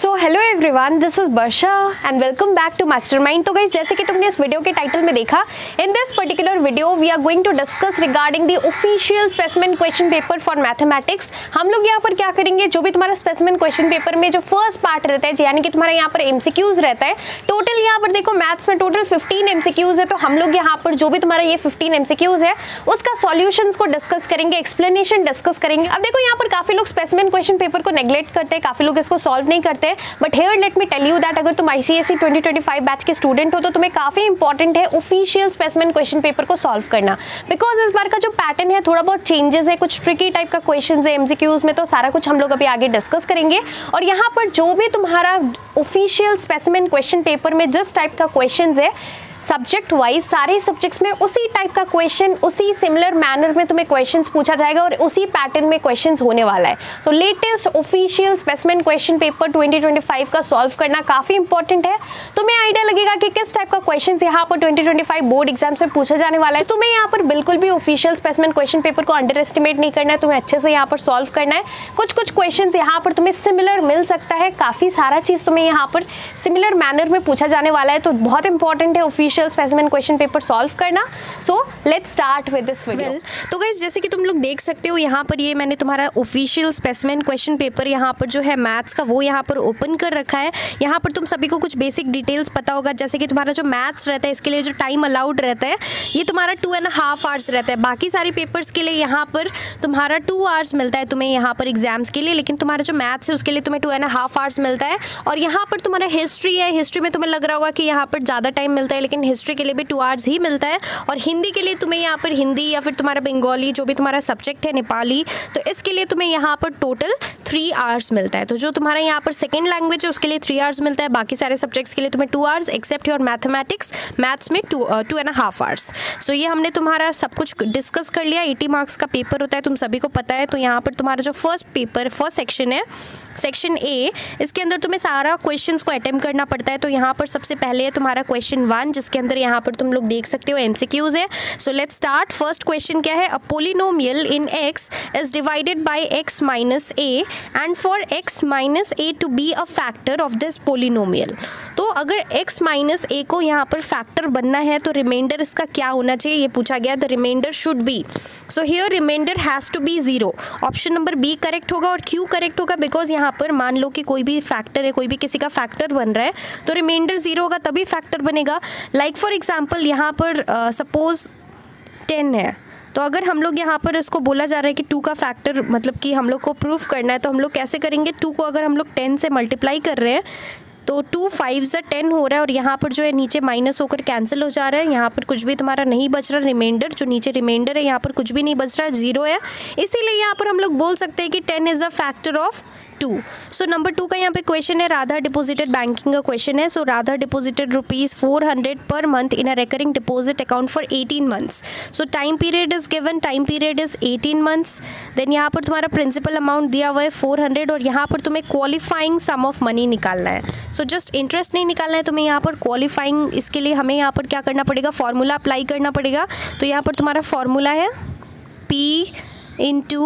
So hello everyone, this is Varsha and welcome back to Mastermind. तो guys, जैसे कि तुमने इस वीडियो के टाइटल में देखा, in this particular video we are going to discuss regarding the official specimen question paper for mathematics. हम लोग यहाँ पर क्या करेंगे, जो भी तुम्हारा स्पेसिमेन क्वेश्चन पेपर में जो फर्स्ट पार्ट रहता है, यानी कि तुम्हारा यहाँ पर एमसीक्यूज रहता है, टोटल यहाँ पर देखो मैथ्स में टोटल 15 एमसीक्यूज है। तो हम लोग यहाँ पर जो भी तुम्हारा ये 15 एमसीक्यूज है उसका सॉल्यूशंस को डिस्कस करेंगे, एक्सप्लेनेशन डिस्कस करेंगे। अब देखो यहाँ पर काफी लोग स्पेसिमेन क्वेश्चन पेपर को नेग्लेक्ट करते हैं, काफी लोग इसको सॉल्व नहीं करते हैं, but here let me tell you that अगर तुम आईसीएसई 2025 बैच के स्टूडेंट हो तो तुम्हें काफी इंपॉर्टेंट है ऑफिशियल स्पेसिमेन क्वेश्चन पेपर को सॉल्व करना, बिकॉज इस बार का जो पैटर्न है थोड़ा बहुत चेंजेस है, कुछ ट्रिकी टाइप का क्वेश्चन है एमसीक्यूज में, तो सारा कुछ हम लोग अभी आगे डिस्कस करेंगे। और यहाँ पर जो भी तुम्हारा ऑफिशियल स्पेसिमेन क्वेश्चन पेपर में जिस टाइप का क्वेश्चन है सब्जेक्ट वाइज, सारे सब्जेक्ट्स में उसी टाइप का क्वेश्चन, उसी सिमिलर मैनर में तुम्हें क्वेश्चंस पूछा जाएगा और उसी पैटर्न में क्वेश्चंस होने वाला है। तो latest official specimen question paper 2025 का सॉल्व करना काफी इंपॉर्टेंट है। तुम्हें आइडिया लगेगा कि किस टाइप का क्वेश्चंस यहाँ पर 2025 बोर्ड एग्जाम्स में पूछा जाने वाला है। तुम्हें यहाँ पर बिल्कुल भी ऑफिशियल स्पेसिमेन क्वेश्चन पेपर को अंडर एस्टिमेट नहीं करना है, तुम्हें अच्छे से यहाँ पर सॉल्व करना है। कुछ क्वेश्चन यहाँ पर तुम्हें सिमिलर मिल सकता है, काफी सारा चीज तुम्हें यहाँ पर सिमिलर मैनर में पूछा जाने वाला है, तो बहुत इंपॉर्टेंट है official specimen question paper solve करना। So let's start with this video. तो गाइस, जैसे कि तुम लोग देख सकते हो यहाँ पर ये मैंने तुम्हारा ऑफिशियल स्पेसिमेन क्वेश्चन पेपर यहाँ पर जो है मैथ्स का वो यहाँ पर ओपन कर रखा है। यहाँ पर तुम सभी को कुछ बेसिक डिटेल्स पता होगा, जैसे कि तुम्हारा जो मैथ्स रहता है इसके लिए जो टाइम अलाउड रहता है ये तुम्हारा 2.5 आवर्स रहता है। बाकी सारी पेपर्स के लिए यहाँ पर तुम्हारा 2 आवर्स मिलता है तुम्हें यहाँ पर एग्जाम्स के लिए, लेकिन तुम्हारा जो मैथ्स है उसके लिए तुम्हें 2.5 आवर्स मिलता है। और यहाँ पर तुम्हारा हिस्ट्री है, हिस्ट्री में तुम्हें लग रहा होगा कि यहाँ पर ज़्यादा टाइम मिलता है, लेकिन हिस्ट्री के लिए भी 2 आवर्स ही मिलता है। और हिंदी के लिए तुम्हें यहाँ पर हिंदी या फिर तुम्हारा बंगाली जो भी तुम्हारा सब्जेक्ट है नेपाली, तो इसके लिए तुम्हें यहाँ पर टोटल 3 आवर्स मिलता है। तो जो तुम्हारा यहाँ पर सेकेंड लैंग्वेज है उसके लिए 3 आवर्स मिलता है, बाकी सारे सब्जेक्ट्स के लिए तुम्हें 2 hours, except your mathematics, maths में 2.5 आवर्स। सो ये हमने तुम्हारा सब कुछ डिस्कस कर लिया। 80 मार्क्स का पेपर होता है, तुम सभी को पता है। तो यहाँ पर तुम्हारा जो फर्स्ट सेक्शन है, सेक्शन ए, इसके अंदर तुम्हें सारा क्वेश्चंस को अटेम्प्ट करना पड़ता है। तो यहाँ पर सबसे पहले है तुम्हारा क्वेश्चन 1, जिसके अंदर यहाँ पर तुम लोग देख सकते हो एमसीक्यूज है। So let's start. First question क्या है, a polynomial in x is divided by x minus a and for x minus a to be a factor of this polynomial. तो अगर x माइनस a को यहाँ पर factor बनना है तो रिमाइंडर इसका क्या होना चाहिए, ये पूछा गया। The remainder should be, so here remainder has to be 0। Option number B correct होगा। और क्यों करेक्ट होगा, बिकॉज यहाँ पर मान लो कि कोई भी फैक्टर है, कोई भी किसी का फैक्टर बन रहा है, तो रिमाइंडर 0 होगा तभी फैक्टर बनेगा। लाइक फॉर एग्जाम्पल यहाँ पर सपोज 10 है, तो अगर हम लोग यहाँ पर इसको बोला जा रहा है कि 2 का फैक्टर मतलब कि हम लोग को प्रूफ करना है, तो हम लोग कैसे करेंगे, 2 को अगर हम लोग 10 से मल्टीप्लाई कर रहे हैं तो 2 5 से 10 हो रहा है, और यहाँ पर जो है नीचे माइनस होकर कैंसिल हो जा रहा है, यहाँ पर कुछ भी तुम्हारा नहीं बच रहा, रिमाइंडर जो नीचे रिमाइंडर है यहाँ पर कुछ भी नहीं बच रहा, 0 है। इसीलिए यहाँ पर हम लोग बोल सकते हैं कि 10 is a factor of 2। So number 2 का यहाँ पे क्वेश्चन है, राधा डिपॉजिटेड बैंकिंग का क्वेश्चन है। So Radha deposited ₹400 per month in a recurring deposit account for 18 months. So time period is given, time period is 18 months. Then यहाँ पर तुम्हारा principal amount दिया हुआ है 400, और यहाँ पर तुम्हें क्वालिफाइंग सम ऑफ मनी निकालना है। सो जस्ट इंटरेस्ट नहीं निकालना है तुम्हें, यहाँ पर क्वालिफाइंग, इसके लिए हमें यहाँ पर क्या करना पड़ेगा, फॉर्मूला अप्लाई करना पड़ेगा। तो यहाँ पर तुम्हारा फॉर्मूला है P into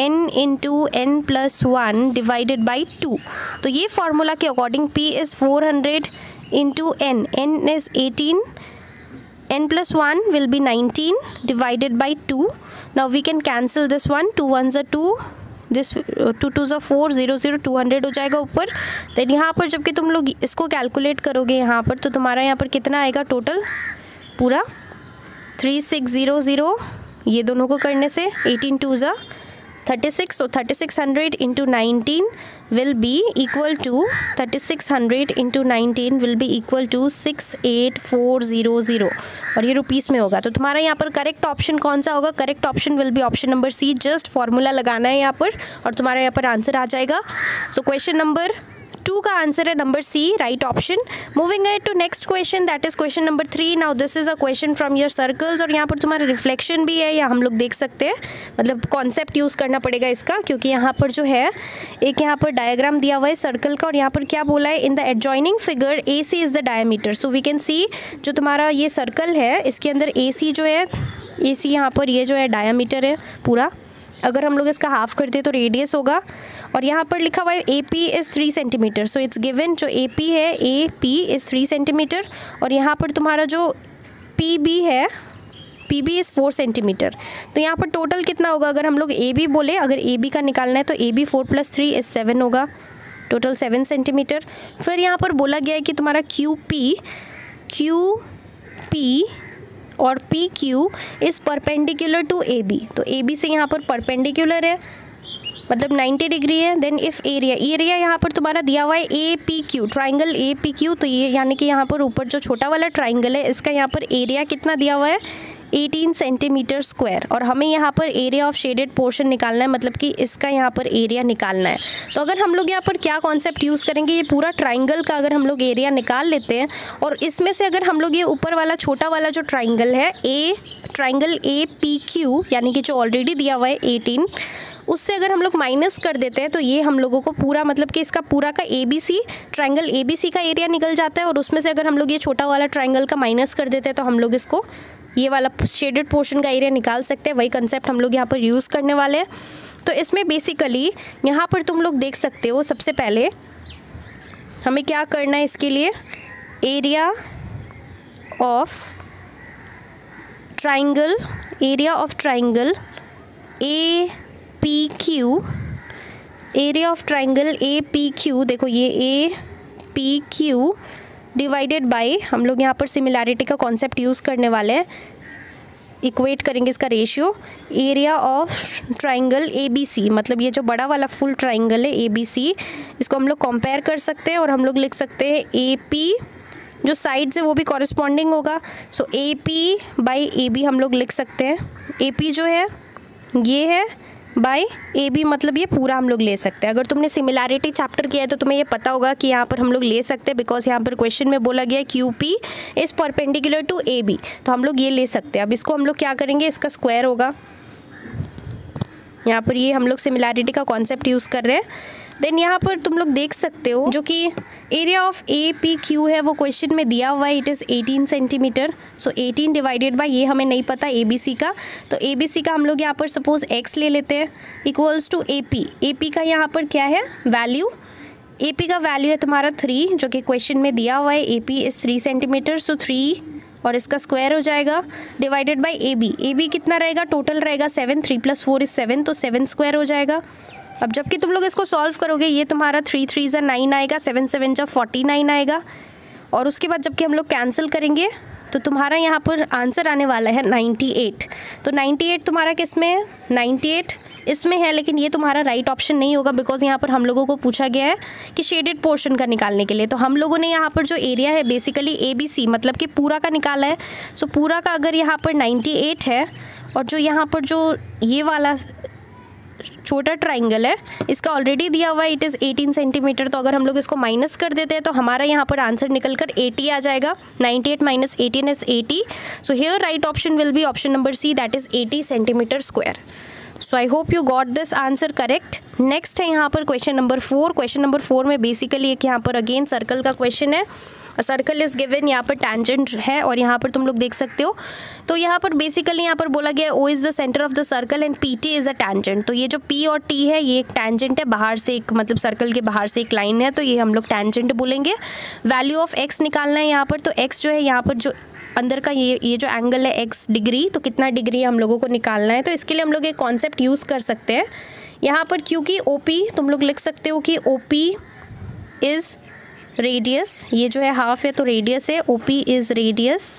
n plus 1 divided by 2। तो ये फार्मूला के according P is 400 into n is 18, n plus 1 will be 19 divided by 2। Now we can cancel this one, 2 1s are 2, this 2 2s are 4, 0 0, 200 हो जाएगा ऊपर। Then यहाँ पर जबकि तुम लोग इसको कैलकुलेट करोगे यहाँ पर, तो तुम्हारा यहाँ पर कितना आएगा टोटल पूरा 3600, ये दोनों को करने से 18 2s are 36, so 3600 into 19 will be equal to 3600 into 19 will be equal to 68400, और ये रुपीस में होगा। तो तुम्हारा यहाँ पर करेक्ट ऑप्शन कौन सा होगा, correct option will be option number C. Just formula लगाना है यहाँ पर और तुम्हारा यहाँ पर आंसर आ जाएगा। सो क्वेश्चन नंबर 2 का आंसर है number C, right option. Moving ahead to next question, that is question number 3। Now this is a question from your circles, और यहाँ पर तुम्हारा रिफ्लेक्शन भी है, या हम लोग देख सकते हैं, मतलब कॉन्सेप्ट यूज़ करना पड़ेगा इसका, क्योंकि यहाँ पर जो है एक यहाँ पर डायग्राम दिया हुआ है सर्कल का, और यहाँ पर क्या बोला है, in the adjoining figure AC is the diameter. So we can see जो तुम्हारा ये सर्कल है इसके अंदर AC जो है, AC यहाँ पर ये जो है डायमीटर है पूरा, अगर हम लोग इसका हाफ करते हैं तो रेडियस होगा। और यहाँ पर लिखा हुआ है AP is 3 centimetre, so it's given जो AP है AP इज़ 3 सेंटीमीटर, और यहाँ पर तुम्हारा जो PB है PB इज़ 4 सेंटीमीटर। तो यहाँ पर टोटल कितना होगा, अगर हम लोग AB बोले, अगर AB का निकालना है तो AB 4 + 3 इज़ 7 होगा, टोटल 7 सेंटीमीटर। फिर यहाँ पर बोला गया है कि तुम्हारा QP और PQ is perpendicular to AB, तो AB से यहाँ पर परपेंडिकुलर है, मतलब 90 डिग्री है। देन इफ़ एरिया यहाँ पर तुम्हारा दिया हुआ है APQ, ट्राइंगल APQ, तो ये यानी कि यहाँ पर ऊपर जो छोटा वाला ट्राइंगल है इसका यहाँ पर एरिया कितना दिया हुआ है 18 सेंटीमीटर स्क्वायर, और हमें यहाँ पर एरिया ऑफ शेडेड पोर्शन निकालना है, मतलब कि इसका यहाँ पर एरिया निकालना है। तो अगर हम लोग यहाँ पर क्या कॉन्सेप्ट यूज़ करेंगे, ये पूरा ट्राइंगल का अगर हम लोग एरिया निकाल लेते हैं, और इसमें से अगर हम लोग ये ऊपर वाला छोटा वाला जो ट्राइंगल है ट्राइंगल APQ, यानी कि जो ऑलरेडी दिया हुआ है 18, उससे अगर हम लोग माइनस कर देते हैं तो ये हम लोगों को पूरा, मतलब कि इसका पूरा का ABC ट्राइंगल ABC का एरिया निकल जाता है, और उसमें से अगर हम लोग ये छोटा वाला ट्राइंगल का माइनस कर देते हैं तो हम लोग इसको ये वाला शेडेड पोर्शन का एरिया निकाल सकते हैं। वही कंसेप्ट हम लोग यहाँ पर यूज़ करने वाले हैं। तो इसमें बेसिकली यहाँ पर तुम लोग देख सकते हो, सबसे पहले हमें क्या करना है, इसके लिए एरिया ऑफ ट्राइंगल APQ, देखो ये APQ डिवाइडेड बाय, हम लोग यहाँ पर सिमिलैरिटी का कॉन्सेप्ट यूज़ करने वाले हैं, इक्वेट करेंगे इसका ratio, area of triangle ABC, मतलब ये जो बड़ा वाला फुल ट्राइंगल है ABC, इसको हम लोग कंपेयर कर सकते हैं, और हम लोग लिख सकते हैं AP जो साइड्स है वो भी कॉरेस्पॉन्डिंग होगा, सो AP/AB हम लोग लिख सकते हैं। AP जो है ये है बाय AB, मतलब ये पूरा हम लोग ले सकते हैं। अगर तुमने सिमिलैरिटी चैप्टर किया है तो तुम्हें ये पता होगा कि यहाँ पर हम लोग ले सकते हैं, बिकॉज यहाँ पर क्वेश्चन में बोला गया है QP is perpendicular to AB, तो हम लोग ये ले सकते हैं। अब इसको हम लोग क्या करेंगे, इसका स्क्वायर होगा, यहाँ पर ये हम लोग सिमिलैरिटी का कॉन्सेप्ट यूज़ कर रहे हैं। देन यहाँ पर तुम लोग देख सकते हो जो कि एरिया ऑफ APQ है वो क्वेश्चन में दिया हुआ है, it is 18 centimetre, so 18 divided by, ये हमें नहीं पता ABC का, तो ABC का हम लोग यहाँ पर सपोज x ले लेते हैं, इक्वल्स टू AP का यहाँ पर क्या है वैल्यू, AP का वैल्यू है तुम्हारा 3, जो कि क्वेश्चन में दिया हुआ है AP इज़ 3 सेंटीमीटर, सो 3 और इसका स्क्वायर हो जाएगा, डिवाइडेड बाय AB कितना रहेगा, टोटल रहेगा 7, 3 + 4 इज़ 7, तो 7 स्क्वायर हो जाएगा। अब जबकि तुम लोग इसको सॉल्व करोगे, ये तुम्हारा 3 3 9 आएगा, 7 7 49 आएगा, और उसके बाद जबकि हम लोग कैंसिल करेंगे तो तुम्हारा यहाँ पर आंसर आने वाला है 98। तो 98 तुम्हारा किस में है, 98 इसमें है, लेकिन ये तुम्हारा राइट ऑप्शन नहीं होगा, बिकॉज यहाँ पर हम लोगों को पूछा गया है कि शेडेड पोर्शन का निकालने के लिए, तो हम लोगों ने यहाँ पर जो एरिया है बेसिकली ABC मतलब कि पूरा का निकाला है। सो पूरा का अगर यहाँ पर 98 है, और जो यहाँ पर जो ये वाला छोटा ट्राइंगल है इसका ऑलरेडी दिया हुआ है इट इज़ 18 सेंटीमीटर, तो अगर हम लोग इसको माइनस कर देते हैं तो हमारा यहाँ पर आंसर निकल कर 80 आ जाएगा। 98 - 18 is 80, so here right option will be option number C, that is 80 centimetre square. So I hope you got this answer correct. Next है यहाँ पर क्वेश्चन नंबर 4। क्वेश्चन नंबर 4 में बेसिकली एक यहाँ पर अगेन सर्कल का क्वेश्चन है, circle is given, यहाँ पर टेंजेंट है, और यहाँ पर तुम लोग देख सकते हो, तो यहाँ पर बेसिकली यहाँ पर बोला गया O is the centre of the circle and PT is a tangent. तो ये जो P और T है ये एक टेंजेंट है, बाहर से एक मतलब सर्कल के बाहर से एक लाइन है, तो ये हम लोग टेंजेंट बोलेंगे। वैल्यू ऑफ x निकालना है यहाँ पर, तो x जो है यहाँ पर जो अंदर का ये जो एंगल है x डिग्री, तो कितना डिग्री हम लोगों को निकालना है, तो इसके लिए हम लोग एक कॉन्सेप्ट यूज़ कर सकते हैं यहाँ पर, क्योंकि OP तुम लोग लिख सकते हो कि OP इज़ रेडियस, ये जो है हाफ है तो रेडियस है, OP इज़ रेडियस।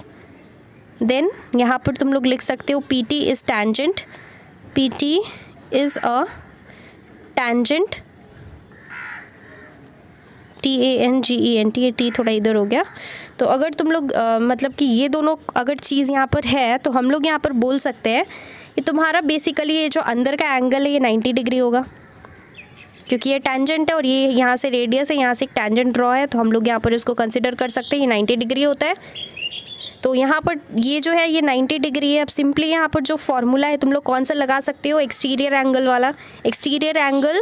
देन यहाँ पर तुम लोग लिख सकते हो PT is tangent, PT is a tangent, TANGENT, ये T थोड़ा इधर हो गया। तो अगर तुम लोग मतलब कि ये दोनों अगर चीज़ यहाँ पर है तो हम लोग यहाँ पर बोल सकते हैं कि तुम्हारा बेसिकली ये जो अंदर का एंगल है ये 90 डिग्री होगा, क्योंकि ये टेंजेंट है और ये यहाँ से रेडियस है, यहाँ से एक टेंजेंट ड्रॉ है, तो हम लोग यहाँ पर इसको कंसिडर कर सकते हैं, ये 90 डिग्री होता है। तो यहाँ पर ये जो है ये 90 डिग्री है। अब सिंपली यहाँ पर जो फॉर्मूला है तुम लोग कौन सा लगा सकते हो, एक्सटीरियर एंगल वाला। एक्सटीरियर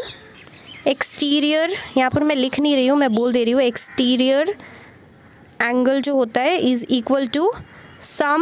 यहाँ पर मैं लिख नहीं रही हूँ, मैं बोल दे रही हूँ, एक्सटीरियर एंगल जो होता है is equal to sum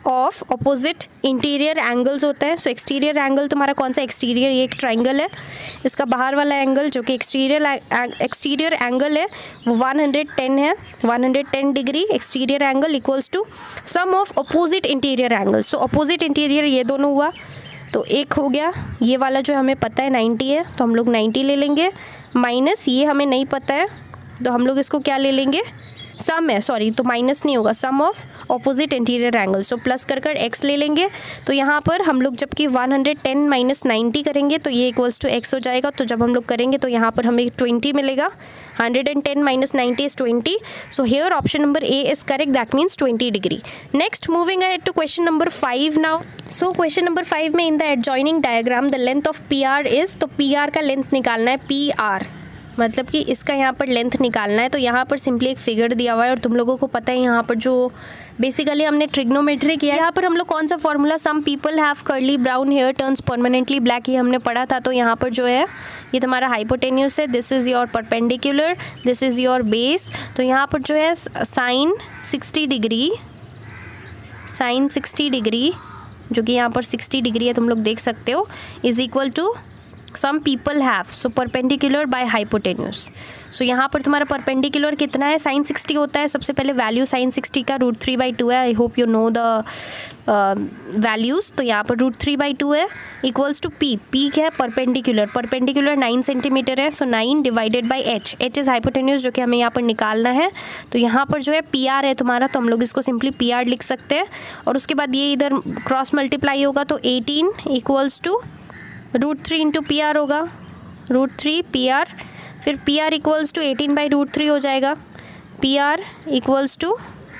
of opposite interior angles होता है। सो एक्सटीरियर एंगल तुम्हारा कौन सा, एक्सटीरियर, ये एक ट्राइंगल है, इसका बाहर वाला एंगल जो कि एक्सटीरियर एंगल है वो 110 है, 110 degree exterior angle equals to sum of opposite interior angle. So opposite interior ये दोनों हुआ, तो एक हो गया, ये वाला जो हमें पता है 90 है तो हम लोग 90 ले लेंगे, माइनस ये हमें नहीं पता है तो हम लोग इसको क्या ले लेंगे, सम है, सॉरी तो माइनस नहीं होगा, sum of opposite interior angle. So plus कर एक्स ले लेंगे, तो यहाँ पर हम लोग जबकि 110 माइनस 90 करेंगे तो ये इक्वल्स टू एक्स हो जाएगा। तो जब हम लोग करेंगे तो यहाँ पर हमें 20 मिलेगा, 110 minus 90 is 20। So here option number A is correct, that means 20 degree. Next moving ahead to question number 5 now. So question number 5 में in the adjoining diagram the length of P R is, तो P R का length निकालना है, P R मतलब कि इसका यहाँ पर लेंथ निकालना है। तो यहाँ पर सिंपली एक फिगर दिया हुआ है और तुम लोगों को पता है यहाँ पर जो बेसिकली हमने ट्रिग्नोमेट्री किया है, यहाँ पर हम लोग कौन सा formula, some people have curly brown hair turns permanently black, ये हमने पढ़ा था। तो यहाँ पर जो है ये तुम्हारा हाइपोटेन्यूस है, this is your perpendicular, this is your base. तो यहाँ पर जो है साइन 60 डिग्री, साइन 60 डिग्री जो कि यहाँ पर 60 डिग्री है तुम लोग देख सकते हो, is equal to some people have, so perpendicular by hypotenuse. So यहाँ पर तुम्हारा परपेंडिकुलर कितना है, साइन 60 होता है, सबसे पहले वैल्यू साइन 60 का √3/2 है, I hope you know the values. तो यहाँ पर √3/2 है इक्वल्स टू पी, पी क्या है, परपेंडिकुलर, परपेंडिकुलर 9 सेंटीमीटर है, so 9 divided by H, H is hypotenuse जो कि हमें यहाँ पर निकालना है। तो यहाँ पर जो है पी आर है तुम्हारा, तो हम लोग इसको सिंपली पी आर लिख सकते हैं और उसके बाद ये इधर क्रॉस मल्टीप्लाई होगा तो 18 equals to √3 into P R होगा, √3 पी आर, फिर पी आर इक्वल्स टू 18/√3 हो जाएगा, पी आर इक्वल्स टू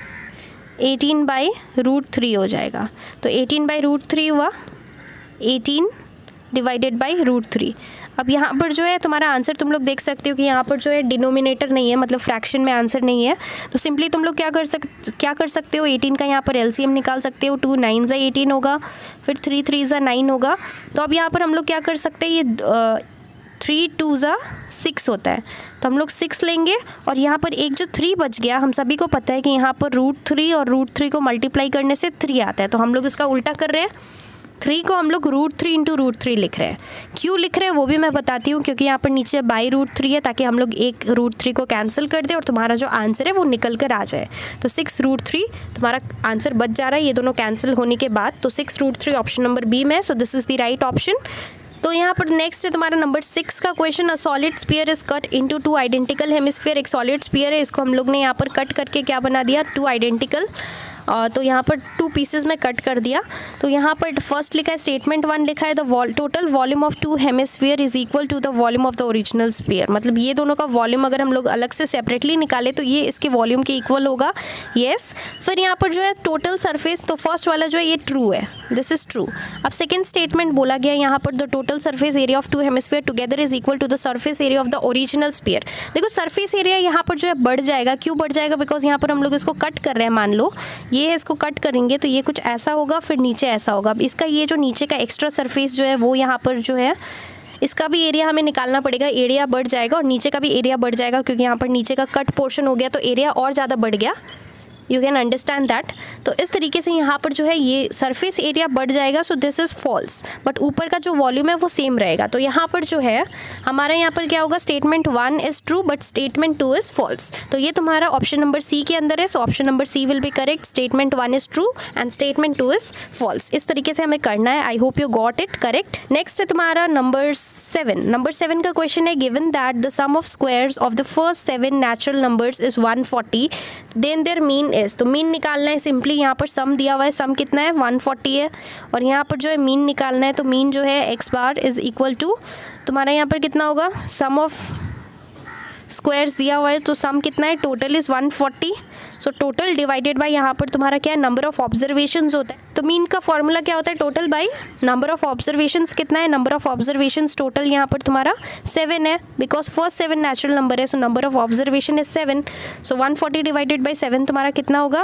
18/√3 हो जाएगा। तो 18/√3 हुआ, 18 डिवाइडेड बाई √3। अब यहाँ पर जो है तुम्हारा आंसर तुम लोग देख सकते हो कि यहाँ पर जो है डिनोमिनेटर नहीं है, मतलब फ्रैक्शन में आंसर नहीं है। तो सिंपली तुम लोग क्या कर सकते हो, 18 का यहाँ पर एलसीएम निकाल सकते हो, 2 9 ज़ा 18 होगा, फिर 3 3 ज़ा 9 होगा। तो अब यहाँ पर हम लोग क्या कर सकते हैं, ये 3 2 ज़ा 6 होता है, तो हम लोग 6 लेंगे और यहाँ पर एक जो 3 बच गया, हम सभी को पता है कि यहाँ पर √3 और √3 को मल्टीप्लाई करने से 3 आता है, तो हम लोग इसका उल्टा कर रहे हैं, 3 को हम लोग √3 इंटू √3 लिख रहे हैं। क्यों लिख रहे हैं वो भी मैं बताती हूँ, क्योंकि यहाँ पर नीचे बाई √3 है, ताकि हम लोग एक √3 को कैंसिल कर दें और तुम्हारा जो आंसर है वो निकल कर आ जाए। तो 6√3 तुम्हारा आंसर बच जा रहा है ये दोनों कैंसिल होने के बाद, तो 6√3 ऑप्शन नंबर बी में, so this is the right option. तो यहाँ पर नेक्स्ट है तुम्हारा नंबर 6 का question, a solid sphere is cut into 2 identical hemisphere. एक सॉलिड स्फीयर है, इसको हम लोग ने यहाँ पर कट करके क्या बना दिया, 2 आइडेंटिकल, तो यहाँ पर 2 पीसेस में कट कर दिया। तो यहाँ पर फर्स्ट लिखा है, स्टेटमेंट 1 लिखा है, the total volume of 2 hemisphere is equal to the volume of the original sphere. मतलब ये दोनों का वॉल्यूम अगर हम लोग अलग से सेपरेटली निकाले तो ये इसके वॉल्यूम के इक्वल होगा, यस। फिर यहाँ पर जो है टोटल सरफेस, तो फर्स्ट वाला जो है ये ट्रू है, दिस इज ट्रू। अब सेकेंड स्टेटमेंट बोला गया यहाँ पर, the total surface area of 2 hemisphere together is equal to the surface area of the original sphere. देखो सरफेस एरिया यहाँ पर जो है बढ़ जाएगा, क्यों बढ़ जाएगा, बिकॉज यहाँ पर हम लोग इसको कट कर रहे हैं, मान लो ये है, इसको कट करेंगे तो ये कुछ ऐसा होगा, फिर नीचे ऐसा होगा। अब इसका ये जो नीचे का एक्स्ट्रा सरफेस जो है वो यहाँ पर जो है इसका भी एरिया हमें निकालना पड़ेगा, एरिया बढ़ जाएगा और नीचे का भी एरिया बढ़ जाएगा, क्योंकि यहाँ पर नीचे का कट पोर्शन हो गया तो एरिया और ज़्यादा बढ़ गया, यू कैन अंडरस्टैंड दैट। तो इस तरीके से यहाँ पर जो है ये सरफेस एरिया बढ़ जाएगा, so this is false, but ऊपर का जो वॉल्यूम है वो सेम रहेगा। तो यहाँ पर जो है हमारा यहाँ पर क्या होगा, statement 1 is true but statement 2 is false. तो ये तुम्हारा ऑप्शन नंबर सी के अंदर है, so option number C will be correct, statement 1 is true and statement 2 is false. इस तरीके से हमें करना है, I hope you got it correct. Next है तुम्हारा नंबर 7। नंबर 7 का क्वेश्चन है, given that the sum of squares of the first 7 natural numbers is 140, then their mean is. तो मीन निकालना है, सिंपली यहाँ पर सम दिया हुआ है, सम कितना है 140 है, और यहाँ पर जो है मीन निकालना है, तो मीन जो है x bar is equal to तुम्हारा यहाँ पर कितना होगा, सम ऑफ स्क्वायर्स दिया हुआ है, तो सम कितना है, total is 140, so total divided by यहाँ पर तुम्हारा क्या है, नंबर ऑफ ऑब्जर्वेशंस होता है। तो मीन का फॉर्मूला क्या होता है, total by number of observations कितना है, नंबर ऑफ ऑब्जर्वेशंस टोटल यहाँ पर तुम्हारा 7 है, बिकॉज फर्स्ट 7 नेचुरल नंबर है, so number of observation is 7, so 140 divided by 7 तुम्हारा कितना होगा,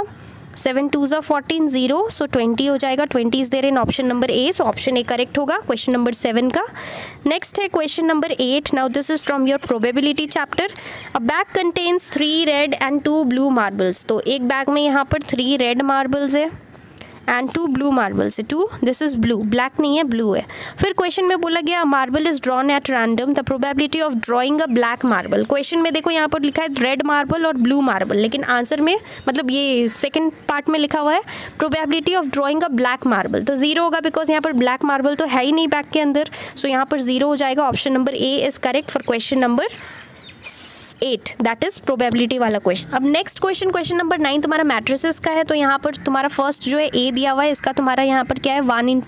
7 2 ज़ा 14, 0, सो 20 हो जाएगा, 20 is there in option number A, so option A correct होगा क्वेश्चन नंबर 7 का। नेक्स्ट है question number 8, now this is from your probability chapter. A bag contains 3 red and 2 blue marbles. तो एक बैग में यहाँ पर 3 रेड मार्बल्स है and 2 blue marbles है। 2 दिस इज ब्लू, ब्लैक नहीं है, ब्लू है। फिर क्वेश्चन में बोला गया marble is drawn at random, the probability of drawing a black marble. Question में देखो यहाँ पर लिखा है रेड मार्बल और ब्लू मार्बल, लेकिन आंसर में मतलब ये सेकंड पार्ट में लिखा हुआ है probability of drawing a black marble, तो 0 होगा बिकॉज यहाँ पर ब्लैक मार्बल तो है ही नहीं बैग के अंदर, सो यहाँ पर 0 हो जाएगा। Option number A is correct for question number 8, that is probability वाला क्वेश्चन। अब नेक्स्ट क्वेश्चन, क्वेश्चन नंबर 9 तुम्हारा मैट्रिसेस का है। तो यहाँ पर तुम्हारा फर्स्ट जो है ए दिया हुआ है, इसका तुम्हारा यहाँ पर क्या है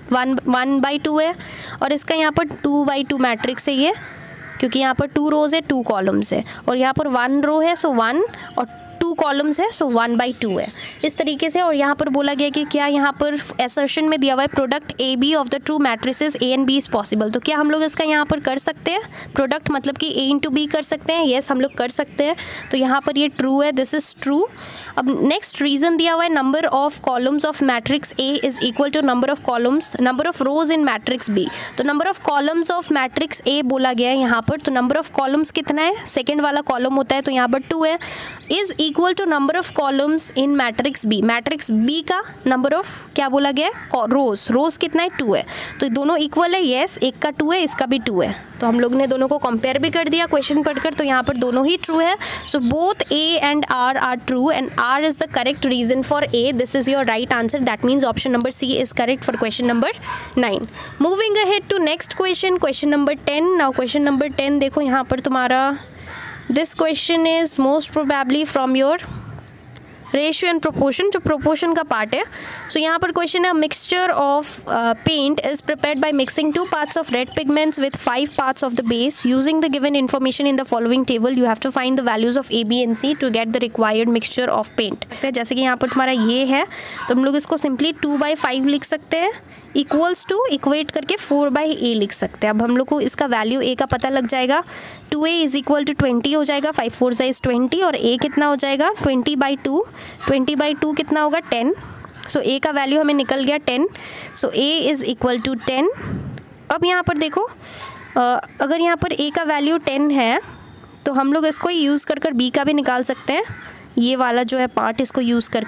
1/2 है, और इसका यहाँ पर 2/2 मैट्रिक्स है ये, क्योंकि यहाँ पर 2 रोज है 2 कॉलम्स है, और यहाँ पर 1 रो है सो 1 और 2 कॉलम्स है सो 1/2 है इस तरीके से। और यहाँ पर बोला गया कि क्या यहाँ पर असर्शन में दिया हुआ है product A B of the two matrices A and B is possible, तो क्या हम लोग इसका यहाँ पर कर सकते हैं प्रोडक्ट, मतलब कि ए इंटू बी कर सकते हैं? येस हम लोग कर सकते हैं, तो यहाँ पर ये ट्रू है, दिस इज ट्रू। अब नेक्स्ट रीजन दिया हुआ है number of columns of matrix A is equal to number of rows in matrix B, तो number of columns of matrix A बोला गया है यहाँ पर, तो नंबर ऑफ कॉलम्स कितना है, सेकेंड वाला कॉलम होता है तो यहाँ पर 2 है, is equal to number of columns in matrix B का नंबर ऑफ क्या बोला गया है रोज कितना है 2 है, तो दोनों इक्वल है, येस एक का 2 है इसका भी 2 है, तो हम लोग ने दोनों को कंपेयर भी कर दिया क्वेश्चन पढ़कर, तो यहाँ पर दोनों ही ट्रू है, so both A and R are true and R is the correct reason for A, this is your right answer, that means option number C is correct for question number 9। Moving ahead to next question, question number 10। Now question number 10 देखो यहाँ पर तुम्हारा this question is most probably from your ratio and proportion, जो proportion का part है। So यहाँ पर question है mixture of paint is prepared by mixing 2 parts of red pigments with 5 parts of the base using the given information in the following table you have to find the values of A, B and C to get the required mixture of paint। जैसे कि यहाँ पर तुम्हारा ये है तो हम लोग इसको सिंपली 2/5 लिख सकते हैं इक्वल्स टू इक्वेट करके 4/A लिख सकते हैं। अब हम लोग को इसका वैल्यू A का पता लग जाएगा, 2A इज इक्वल टू 20 हो जाएगा, 5 4 इज 20 और A कितना हो जाएगा 20/2, 20/2 कितना होगा 10, सो A का वैल्यू हमें निकल गया 10, so A is equal to 10। अब यहाँ पर देखो अगर यहाँ पर A का वैल्यू 10 है तो हम लोग इसको यूज़ कर B का भी निकाल सकते हैं, ये वाला जो है पार्ट इसको यूज़ कर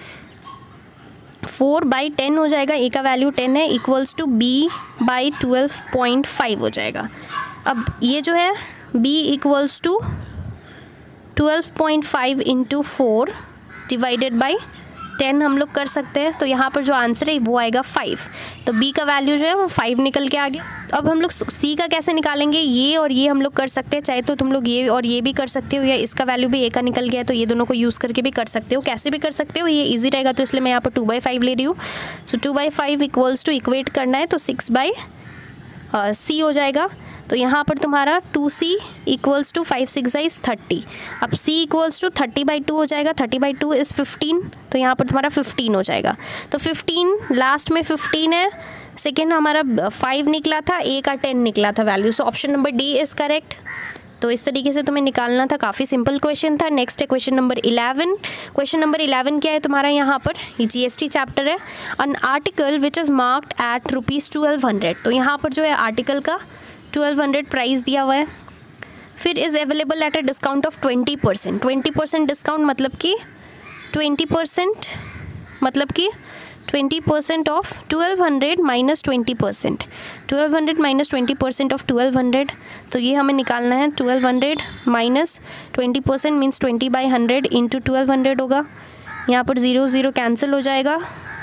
4/10 हो जाएगा, A का वैल्यू 10 है इक्वल्स टू B/12.5 हो जाएगा। अब ये जो है B equals to 12.5 into 4 divided by 10 हम लोग कर सकते हैं, तो यहाँ पर जो आंसर है वो आएगा 5, तो B का वैल्यू जो है वो 5 निकल के आ गया। अब हम लोग C का कैसे निकालेंगे, ये और ये हम लोग कर सकते हैं, चाहे तो तुम लोग ये और ये भी कर सकते हो, या इसका वैल्यू भी A का निकल गया है तो ये दोनों को यूज़ करके भी कर सकते हो, कैसे भी कर सकते हो, ये ईजी रहेगा तो इसलिए मैं यहाँ पर 2/5 ले रही हूँ। सो 2/5 इक्वल्स टू इक्वेट करना है तो 6/C हो जाएगा, तो यहाँ पर तुम्हारा 2C इक्वल्स टू 5 6 इज़ 30। अब C इक्वल्स टू 30/2 हो जाएगा, 30/2 इज़ 15, तो यहाँ पर तुम्हारा 15 हो जाएगा, तो 15 लास्ट में 15 है, सेकेंड हमारा 5 निकला था, A का 10 निकला था value, so option number D is correct. तो इस तरीके से तुम्हें निकालना था, काफ़ी सिंपल क्वेश्चन था। नेक्स्ट है क्वेश्चन नंबर 11। क्वेश्चन नंबर 11 क्या है तुम्हारा, यहाँ पर ये GST चैप्टर है। An article which is marked at ₹1200, तो यहाँ पर जो है आर्टिकल का 1200 प्राइस दिया हुआ है, फिर is available at a discount of 20%। 20% discount मतलब कि 20% मतलब कि 20% ऑफ 1200 माइनस 20%, 1200 माइनस 20% ऑफ 1200, तो ये हमें निकालना है 1200 माइनस 20% मीन्स 20/100 इंटू 1200 होगा, यहाँ पर 0 0 कैंसिल हो जाएगा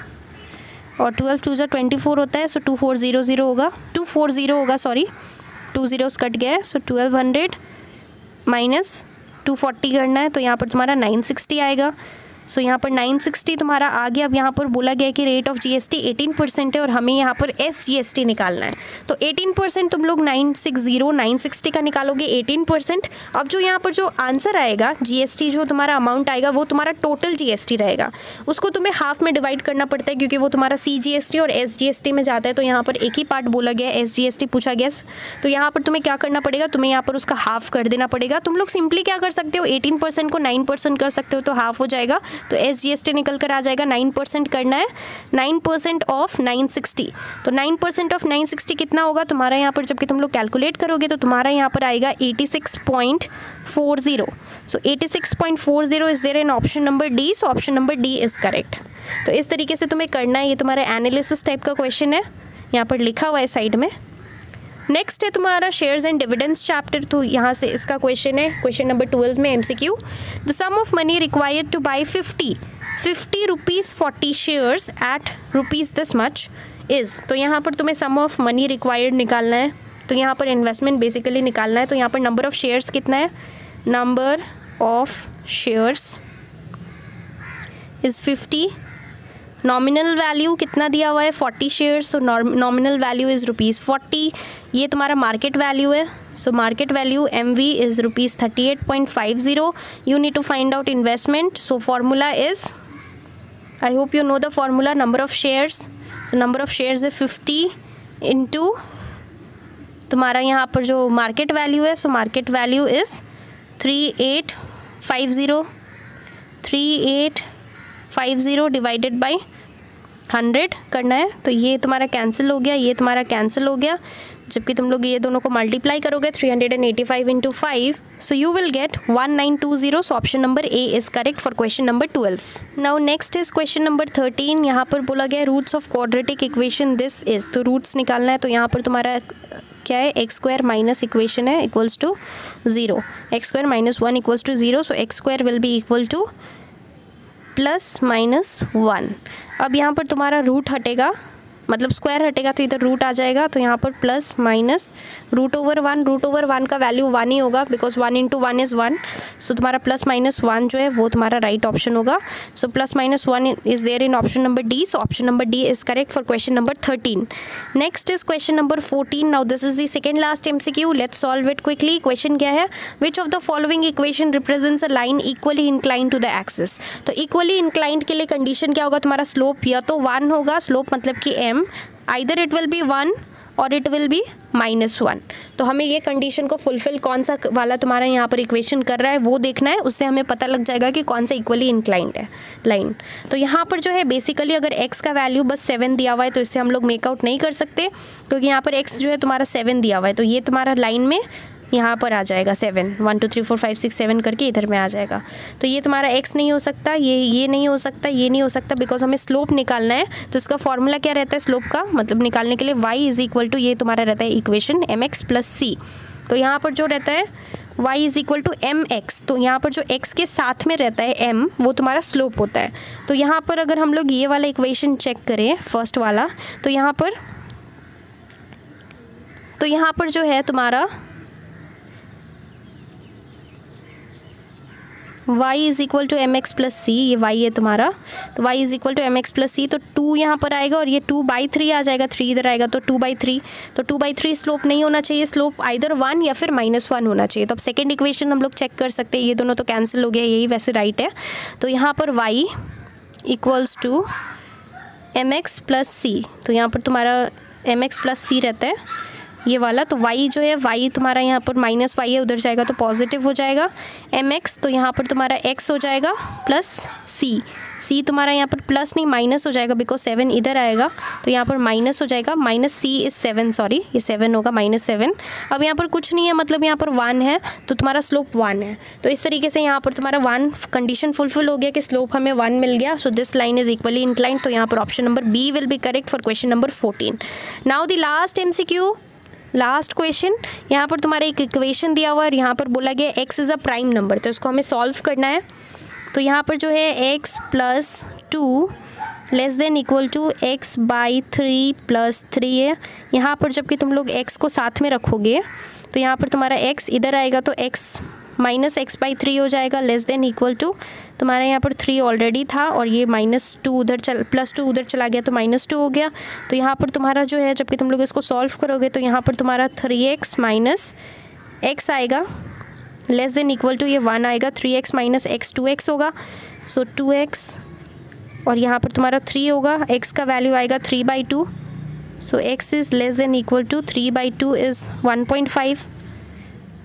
और 12 2 24 होता है, सो 2400 होगा, 240 होगा, सॉरी 2 zeros कट गया है, सो 1200 माइनस 240 करना है, तो यहाँ पर तुम्हारा 960 आएगा। सो यहाँ पर 960 तुम्हारा आ गया। अब यहाँ पर बोला गया कि रेट ऑफ GST 18% है और हमें यहाँ पर SGST निकालना है, तो 18% तुम लोग 960 का निकालोगे 18%। अब जो यहाँ पर जो आंसर आएगा GST जो तुम्हारा अमाउंट आएगा वो तुम्हारा टोटल GST रहेगा, उसको तुम्हें हाफ में डिवाइड करना पड़ता है क्योंकि वो तुम्हारा CGST और SGST में जाता है, तो यहाँ पर एक ही पार्ट बोला गया है, SGST पूछा गया, तो यहाँ पर तुम्हें क्या करना पड़ेगा, तुम्हें यहाँ पर उसका हाफ कर देना पड़ेगा। तुम लोग सिंपली क्या कर सकते हो, 18% को 9% कर सकते हो तो हाफ हो जाएगा, तो SGST निकल कर आ जाएगा। 9% करना है, 9% ऑफ 960, तो 9% ऑफ 960 कितना होगा तुम्हारा, यहाँ पर जबकि तुम लोग कैलकुलेट करोगे तो तुम्हारा यहाँ पर आएगा 86.40। So 86.40 is there in option number D, so option number D is correct. तो इस तरीके से तुम्हें करना है, ये तुम्हारा एनालिसिस टाइप का क्वेश्चन है, यहाँ पर लिखा हुआ है साइड में। नेक्स्ट है तुम्हारा शेयर्स एंड डिविडेंड्स चैप्टर, तो यहाँ से इसका क्वेश्चन है, क्वेश्चन नंबर 12 में MCQ. The sum of money required to buy 50 rupees 40 shares at rupees this much is. तो यहाँ पर तुम्हें सम ऑफ मनी रिक्वायर्ड निकालना है, तो यहाँ पर इन्वेस्टमेंट बेसिकली निकालना है। तो यहाँ पर नंबर ऑफ़ शेयर्स कितना है, number of shares is 50, nominal value कितना दिया हुआ है 40 shares, so nominal value is ₹40। ये तुम्हारा मार्केट वैल्यू है, so market value MV is ₹38.50। You need to find out investment, so formula is, I hope you know the formula, number of shares, तो number of shares है 50 into तुम्हारा यहाँ पर जो market value है, so market value is 3850 divided by 100 करना है। तो ये तुम्हारा कैंसिल हो गया, ये तुम्हारा कैंसिल हो गया, जबकि तुम लोग ये दोनों को मल्टीप्लाई करोगे 385 into 5, so you will get 1920। So option number A is correct for question number 12। Now next is question number 13। यहाँ पर बोला गया roots of quadratic equation this is, तो रूट्स निकालना है। तो यहाँ पर तुम्हारा क्या है, एक्स स्क्वायर माइनस इक्वेशन है equals to 0, x square minus 1 equals to 0, so x square will be equal to +-1। अब यहाँ पर तुम्हारा रूट हटेगा, मतलब स्क्वायर हटेगा, तो इधर रूट आ जाएगा, तो यहाँ पर प्लस माइनस √1, √1 का वैल्यू 1 ही होगा, बिकॉज 1 × 1 इज़ 1, सो तुम्हारा +-1 जो है वो तुम्हारा राइट ऑप्शन होगा। So +-1 is there in option number D, so option number D is correct for question number 13। Next is question number 14। Now this is the second last MCQ, let's solve it quickly. Question क्या है, which of the following equation represents a line equally inclined to the axis. तो equally inclined के लिए condition क्या होगा, तुम्हारा slope या तो 1 होगा, स्लोप मतलब कि m, either it will be 1 और इट विल बी -1। तो हमें ये कंडीशन को फुलफिल कौन सा वाला तुम्हारा यहाँ पर इक्वेशन कर रहा है वो देखना है, उससे हमें पता लग जाएगा कि कौन सा इक्वली इंक्लाइंड है लाइन। तो यहाँ पर जो है बेसिकली अगर x का वैल्यू बस 7 दिया हुआ है तो इससे हम लोग मेकआउट नहीं कर सकते, क्योंकि यहाँ पर x जो है तुम्हारा 7 दिया हुआ है, तो ये तुम्हारा लाइन में यहाँ पर आ जाएगा 7, 1 2 3 4 5 6 7 करके इधर में आ जाएगा। तो ये तुम्हारा x नहीं हो सकता, ये नहीं हो सकता, ये नहीं हो सकता, बिकॉज हमें स्लोप निकालना है। तो इसका फॉर्मूला क्या रहता है स्लोप का, मतलब निकालने के लिए y = ये तुम्हारा रहता है इक्वेशन mx + c। तो यहाँ पर जो रहता है y = mx, तो यहाँ पर जो x के साथ में रहता है m, वो तुम्हारा स्लोप होता है। तो यहाँ पर अगर हम लोग ये वाला इक्वेशन चेक करें फर्स्ट वाला, तो यहाँ पर जो है तुम्हारा y = mx + c, ये y है तुम्हारा, तो y = mx + c, तो 2 यहाँ पर आएगा और ये 2/3 आ जाएगा, 3 इधर आएगा तो 2/3, तो 2/3 स्लोप नहीं होना चाहिए, स्लोप आइदर 1 या फिर -1 होना चाहिए। तो अब सेकेंड इक्वेशन हम लोग चेक कर सकते हैं, ये दोनों तो कैंसिल हो गया, यही वैसे राइट है। तो यहाँ पर y = mx + c, तो यहाँ पर तुम्हारा mx + c रहता है ये वाला, तो y जो है y तुम्हारा यहाँ पर -y है, उधर जाएगा तो पॉजिटिव हो जाएगा, mx तो यहाँ पर तुम्हारा x हो जाएगा प्लस c तुम्हारा यहाँ पर प्लस नहीं माइनस हो जाएगा, बिकॉज 7 इधर आएगा, तो यहाँ पर माइनस हो जाएगा, -c इज़ 7, सॉरी ये 7 होगा, -7। अब यहाँ पर कुछ नहीं है, मतलब यहाँ पर 1 है, तो तुम्हारा स्लोप 1 है। तो इस तरीके से यहाँ पर तुम्हारा 1 कंडीशन फुलफिल हो गया कि स्लोप हमें 1 मिल गया, so this line is equally inclined. तो यहाँ पर option number B will be correct for question number 14। Now the last MCQ, last question. यहाँ पर तुम्हारा एक इक्वेशन दिया हुआ है और यहाँ पर बोला गया x is a prime number, तो इसको हमें सॉल्व करना है। तो यहाँ पर जो है x + 2 ≤ x/3 + 3 है। यहाँ पर जबकि तुम लोग x को साथ में रखोगे तो यहाँ पर तुम्हारा x इधर आएगा तो x -x/3 हो जाएगा, <= तुम्हारा यहाँ पर 3 ऑलरेडी था और ये -2 उधर +2 उधर चला गया तो -2 हो गया। तो यहाँ पर तुम्हारा जो है जबकि तुम लोग इसको सॉल्व करोगे तो यहाँ पर तुम्हारा 3x - x आएगा, <= ये 1 आएगा, 3x - x 2x होगा, सो 2x और यहाँ पर तुम्हारा 3 होगा, x का वैल्यू आएगा 3/2, so x is <= 3/2 is 1.5,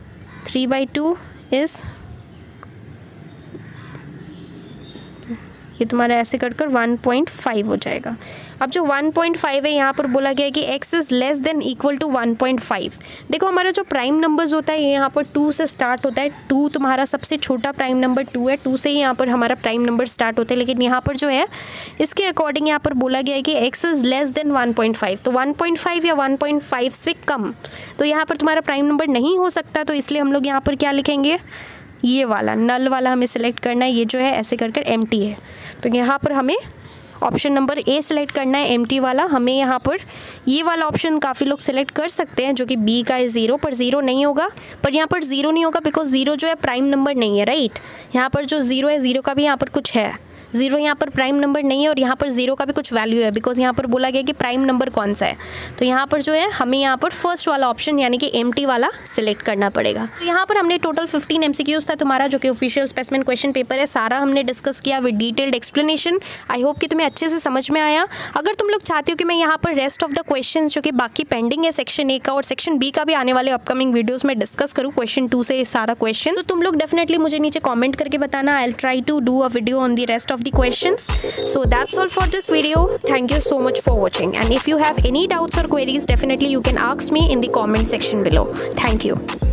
3/2 is ये तुम्हारा ऐसे कर 1.5 हो जाएगा। अब जो 1.5 है यहाँ पर बोला गया है कि x is less than equal to 1.5। देखो हमारा जो प्राइम नंबर्स होता है ये यहाँ पर 2 से स्टार्ट होता है। 2 तुम्हारा सबसे छोटा प्राइम नंबर 2 है, 2 से ही यहाँ पर हमारा प्राइम नंबर स्टार्ट होता है। लेकिन यहाँ पर जो है इसके अकॉर्डिंग यहाँ पर बोला गया है कि x इज़ लेस देन 1.5, तो 1.5 या 1.5 से कम तो यहाँ पर तुम्हारा प्राइम नंबर नहीं हो सकता। तो इसलिए हम लोग यहाँ पर क्या लिखेंगे, ये वाला नल वाला हमें सिलेक्ट करना है। ये जो है ऐसे कर एम्प्टी है, तो यहाँ पर हमें ऑप्शन नंबर ए सिलेक्ट करना है, एम्प्टी वाला। हमें यहाँ पर ये वाला ऑप्शन काफ़ी लोग सिलेक्ट कर सकते हैं जो कि बी का है 0, पर 0 नहीं होगा। पर यहाँ पर 0 नहीं होगा बिकॉज 0 जो है प्राइम नंबर नहीं है, राइट। यहाँ पर जो 0 है 0 का भी यहाँ पर कुछ है, 0 यहाँ पर प्राइम नंबर नहीं है और यहाँ पर 0 का भी कुछ वैल्यू है बिकॉज यहाँ पर बोला गया कि प्राइम नंबर कौन सा है। तो यहाँ पर जो है हमें यहाँ पर फर्स्ट वाला ऑप्शन यानी कि एम्प्टी वाला सिलेक्ट करना पड़ेगा। तो यहाँ पर हमने टोटल 15 MCQs था तुम्हारा जो कि ऑफिशियल स्पेसिमेन क्वेश्चन पेपर है, सारा हमने डिस्कस किया with detailed explanation. I hope कि तुम्हें अच्छे से समझ में आया। अगर तुम लोग चाहते हो कि मैं यहाँ पर रेस्ट ऑफ द क्वेश्चन जो कि बाकी पेंडिंग है सेक्शन ए का और सेक्शन बी का भी आने वाले अपकमिंग वीडियोज़ में डिस्कस करूँ क्वेश्चन 2 से सारा क्वेश्चन, तो तुम लोग डेफिनेटली मुझे नीचे कॉमेंट करके बताना। I will try to do a video on the rest of the questions. So that's all for this video. Thank you so much for watching, and if you have any doubts or queries, definitely you can ask me in the comment section below. Thank you.